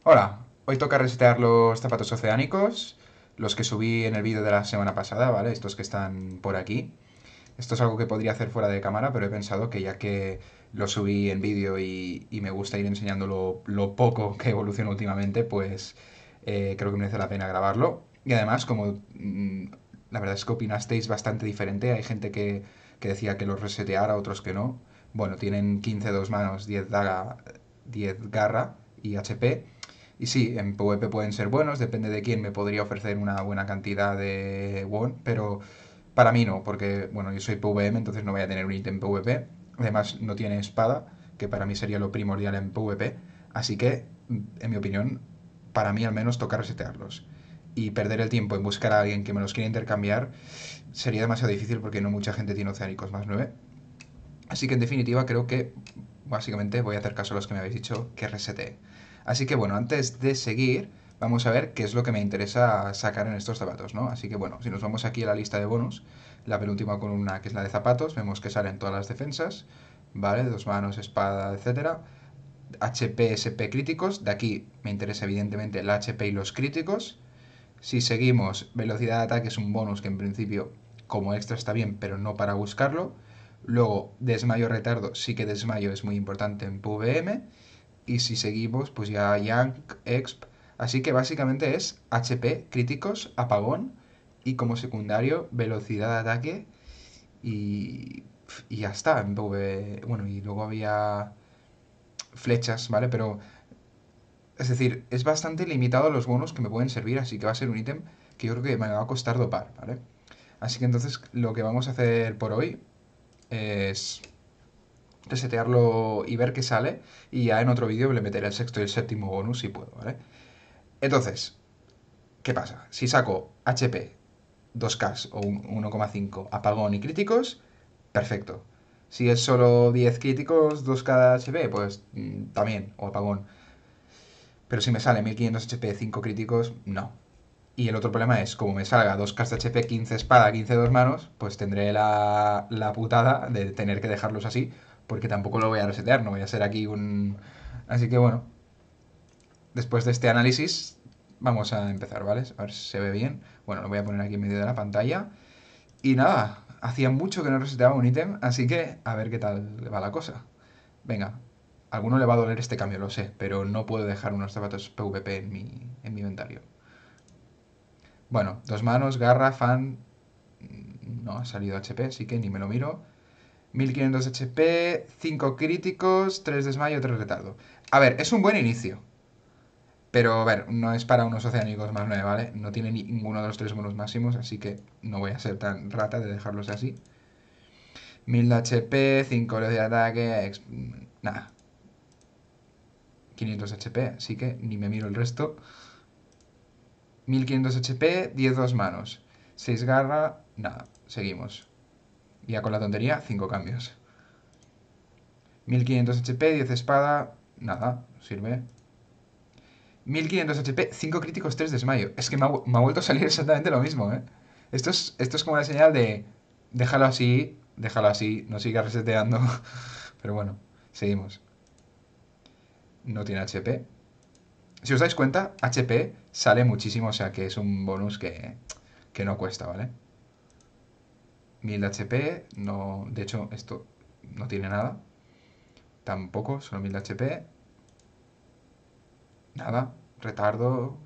Hola, hoy toca resetear los zapatos oceánicos, los que subí en el vídeo de la semana pasada, ¿vale? Estos que están por aquí. Esto es algo que podría hacer fuera de cámara, pero he pensado que ya que lo subí en vídeo y me gusta ir enseñando lo poco que evoluciona últimamente, pues creo que merece la pena grabarlo. Y además, como la verdad es que opinasteis bastante diferente, hay gente que decía que los reseteara, otros que no. Bueno, tienen 15 dos manos, 10 daga, 10 garra y HP. Y sí, en PvP pueden ser buenos, depende de quién me podría ofrecer una buena cantidad de won, pero para mí no, porque bueno, yo soy PvM, entonces no voy a tener un ítem PvP. Además, no tiene espada, que para mí sería lo primordial en PvP. Así que, en mi opinión, para mí al menos toca resetearlos. Y perder el tiempo en buscar a alguien que me los quiera intercambiar sería demasiado difícil porque no mucha gente tiene oceánicos más 9. Así que en definitiva creo que básicamente voy a hacer caso a los que me habéis dicho que resete. Así que bueno, antes de seguir, vamos a ver qué es lo que me interesa sacar en estos zapatos, ¿no? Así que bueno, si nos vamos aquí a la lista de bonus, la penúltima columna que es la de zapatos, vemos que salen todas las defensas, ¿vale? Dos manos, espada, etcétera. HP, SP críticos, de aquí me interesa evidentemente el HP y los críticos. Si seguimos, velocidad de ataque es un bonus que en principio como extra está bien, pero no para buscarlo. Luego, desmayo retardo, sí que desmayo es muy importante en PvM. Y si seguimos, pues ya Yank, Exp. Así que básicamente es HP, críticos, apagón y como secundario velocidad de ataque y ya está. En PvE. Bueno, y luego había flechas, ¿vale? Pero es decir, es bastante limitado los bonos que me pueden servir, así que va a ser un ítem que yo creo que me va a costar dopar, ¿vale? Así que entonces lo que vamos a hacer por hoy es resetearlo y ver qué sale. Y ya en otro vídeo le meteré el sexto y el séptimo bonus si puedo, ¿vale? Entonces, ¿qué pasa? Si saco HP, 2K o un 1,5 apagón y críticos, perfecto. Si es solo 10 críticos, 2K HP, pues también, o apagón. Pero si me sale 1500 HP, 5 críticos, no. Y el otro problema es, como me salga 2K HP, 15 espada, 15 dos manos, pues tendré la putada de tener que dejarlos así, porque tampoco lo voy a resetear, no voy a ser aquí un... Así que bueno, después de este análisis, vamos a empezar, ¿vale? A ver si se ve bien. Bueno, lo voy a poner aquí en medio de la pantalla. Y nada, hacía mucho que no reseteaba un ítem, así que a ver qué tal va la cosa. Venga, a alguno le va a doler este cambio, lo sé, pero no puedo dejar unos zapatos PvP en mi inventario. Bueno, dos manos, garra, fan. No ha salido HP, así que ni me lo miro. 1500 HP, 5 críticos, 3 desmayo, 3 retardo. A ver, es un buen inicio. Pero a ver, no es para unos oceánicos más 9, ¿vale? No tiene ninguno de los tres bonus máximos, así que no voy a ser tan rata de dejarlos así. 1000 de HP, 5 velocidad de ataque, nada. 500 HP, así que ni me miro el resto. 1500 HP, 10 dos manos. 6 garra, nada. Seguimos. Ya con la tontería, 5 cambios. 1500 HP, 10 espada, nada, sirve. 1500 HP, 5 críticos, 3 desmayo. Es que me ha vuelto a salir exactamente lo mismo, ¿eh? Esto es como la señal de déjalo así, no sigas reseteando. Pero bueno, seguimos. No tiene HP. Si os dais cuenta, HP sale muchísimo, o sea que es un bonus que no cuesta, ¿vale? 1000 de HP, no, de hecho esto no tiene nada. Tampoco, solo 1000 de HP. Nada, retardo,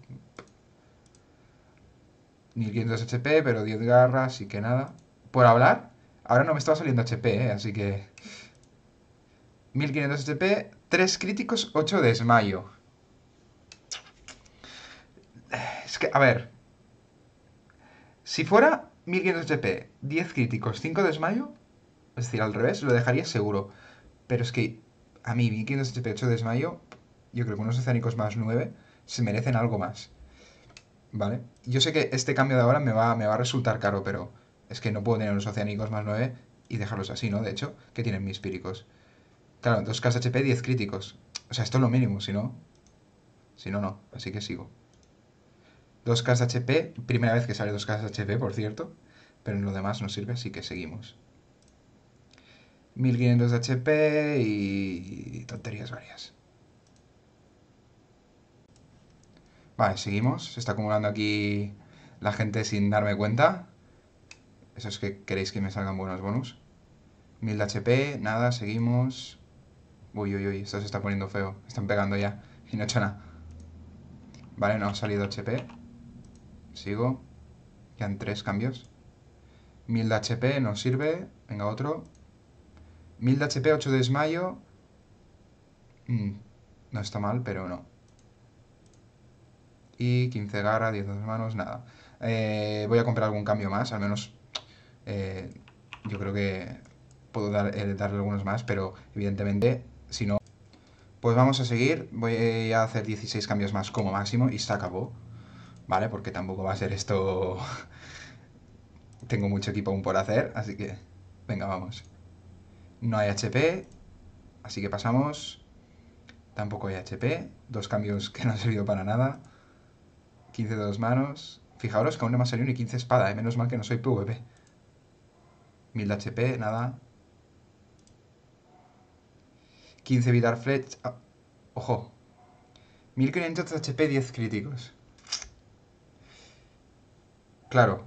1500 HP, pero 10 garras, así que nada. Por hablar, ahora no me estaba saliendo HP, así que 1500 HP, 3 críticos, 8 desmayo. Es que, a ver, si fuera 1500 HP, 10 críticos, 5 desmayo, es decir, al revés, lo dejaría seguro. Pero es que a mí 1500 HP, 8 desmayo, yo creo que unos oceánicos más 9 se merecen algo más. ¿Vale? Yo sé que este cambio de ahora me va a resultar caro, pero es que no puedo tener unos oceánicos más 9 y dejarlos así, ¿no? De hecho, ¿qué tienen mis píricos? Claro, 2K HP, 10 críticos. O sea, esto es lo mínimo, si no... Si no, no. Así que sigo. 2K HP, primera vez que sale 2K HP, por cierto. Pero en lo demás no sirve, así que seguimos. 1500 HP y tonterías varias. Vale, seguimos. Se está acumulando aquí la gente sin darme cuenta. Eso es que queréis que me salgan buenos bonus. 1000 de HP, nada, seguimos. Uy, uy, uy, esto se está poniendo feo. Están pegando ya y no he hecho nada. Vale, no ha salido HP. Sigo. Quedan 3 cambios. 1000 de HP, no sirve. Venga, otro. 1000 de HP, 8 de desmayo. No está mal, pero no. Y 15 garra, 10 de manos, nada. Voy a comprar algún cambio más, al menos yo creo que puedo darle algunos más, pero evidentemente, si no, pues vamos a seguir. Voy a hacer 16 cambios más como máximo y se acabó, ¿vale? Porque tampoco va a ser esto... Tengo mucho equipo aún por hacer, así que... Venga, vamos. No hay HP, así que pasamos. Tampoco hay HP. 2 cambios que no han servido para nada. 15 de 2 manos. Fijaros que aún no me ha salido ni 15 espada, menos mal que no soy PvP. 1000 de HP, nada. 15 Vidar Fletch. Ojo. 1500 de HP, 10 críticos. Claro.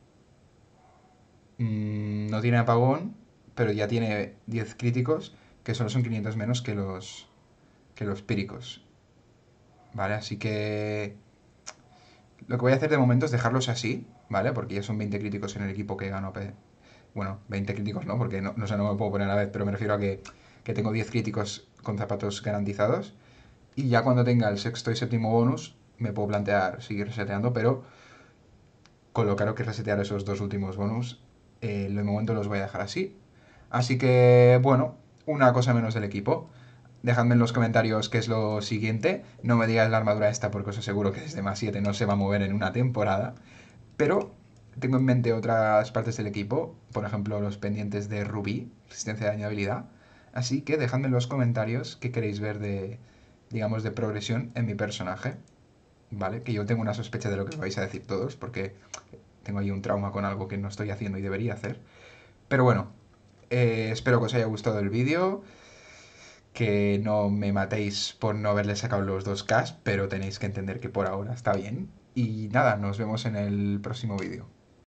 No tiene apagón, pero ya tiene 10 críticos, que solo son 500 menos que los píricos. Vale, así que... Lo que voy a hacer de momento es dejarlos así, ¿vale? Porque ya son 20 críticos en el equipo que gano. Bueno, 20 críticos no, porque no, no me puedo poner a la vez, pero me refiero a que tengo 10 críticos con zapatos garantizados. Y ya cuando tenga el sexto y séptimo bonus, me puedo plantear seguir reseteando, pero con lo caro que es resetear esos dos últimos bonus, de momento los voy a dejar así. Así que, bueno, una cosa menos del equipo. Dejadme en los comentarios qué es lo siguiente. No me digáis la armadura esta porque os aseguro que desde más 7 no se va a mover en una temporada. Pero tengo en mente otras partes del equipo, por ejemplo los pendientes de Rubí, resistencia de dañabilidad. Así que dejadme en los comentarios qué queréis ver de, digamos, de progresión en mi personaje. ¿Vale? Que yo tengo una sospecha de lo que vais a decir todos, porque tengo ahí un trauma con algo que no estoy haciendo y debería hacer. Pero bueno, espero que os haya gustado el vídeo, que no me matéis por no haberle sacado los 2K, pero tenéis que entender que por ahora está bien. Y nada, nos vemos en el próximo vídeo.